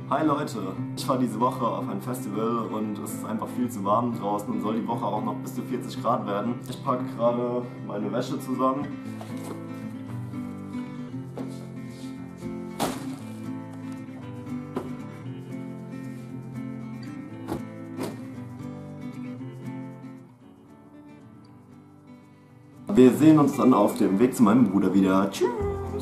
Hi Leute, ich war diese Woche auf ein Festival und es ist einfach viel zu warm draußen und soll die Woche auch noch bis zu 40 Grad werden. Ich packe gerade meine Wäsche zusammen. Wir sehen uns dann auf dem Weg zu meinem Bruder wieder. Tschüss!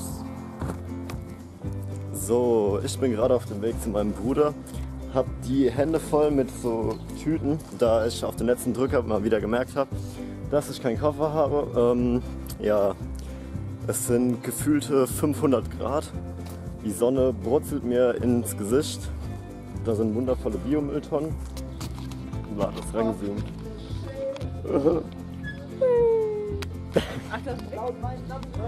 So, ich bin gerade auf dem Weg zu meinem Bruder. Hab die Hände voll mit so Tüten, da ich auf den letzten Drücker mal wieder gemerkt habe, dass ich keinen Koffer habe. Ja, es sind gefühlte 500 Grad. Die Sonne brutzelt mir ins Gesicht. Da sind wundervolle Biomülltonnen. War das reingezoomt. Ach, das ist laut, mein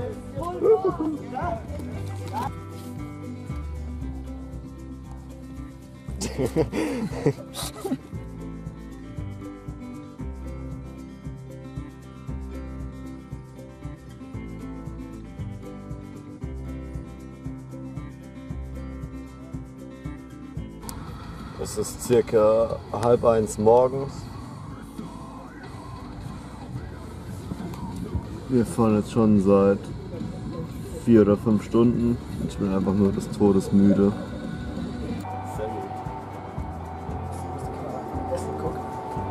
Es ist circa 12:30 morgens. Wir fahren jetzt schon seit 4 oder 5 Stunden. Ich bin einfach nur des Todes müde. Sehr gut. Essen gucken.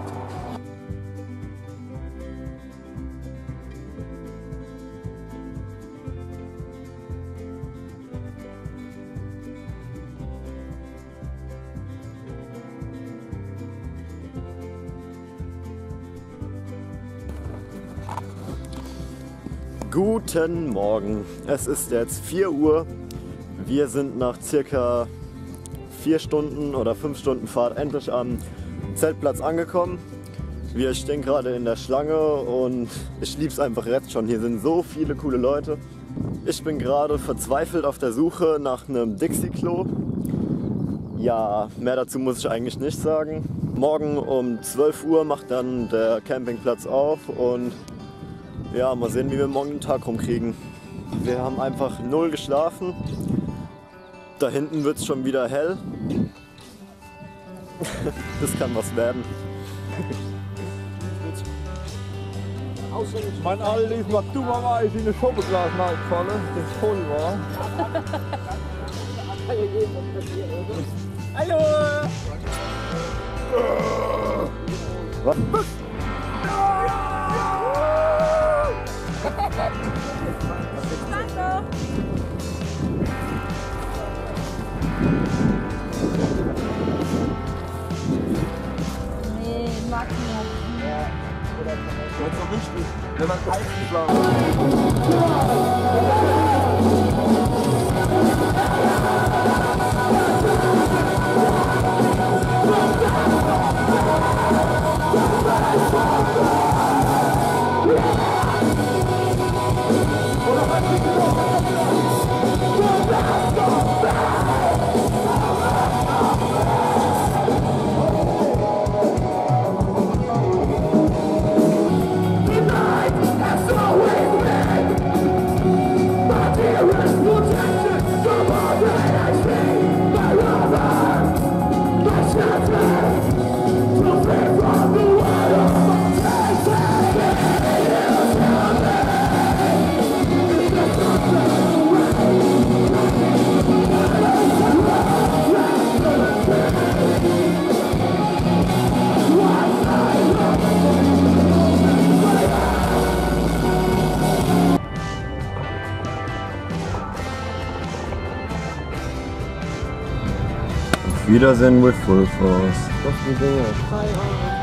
Guten Morgen, es ist jetzt 4 Uhr. Wir sind nach circa 4 Stunden oder 5 Stunden Fahrt endlich am Zeltplatz angekommen. Wir stehen gerade in der Schlange und ich liebe es einfach jetzt schon. Hier sind so viele coole Leute. Ich bin gerade verzweifelt auf der Suche nach einem Dixie-Klo. Ja, mehr dazu muss ich eigentlich nicht sagen. Morgen um 12 Uhr macht dann der Campingplatz auf und ja, mal sehen, wie wir morgen den Tag rumkriegen. Wir haben einfach 0 geschlafen. Da hinten wird es schon wieder hell. Das kann was werden. Mein allerliebst war dummerweise in eine Schoppeglas gefallen, das voll war. Hallo! Was? Nee, mag ich nicht. Ja, das ist doch richtig. Wenn man Eis Wiedersehen with Full Force. Was für Dinge?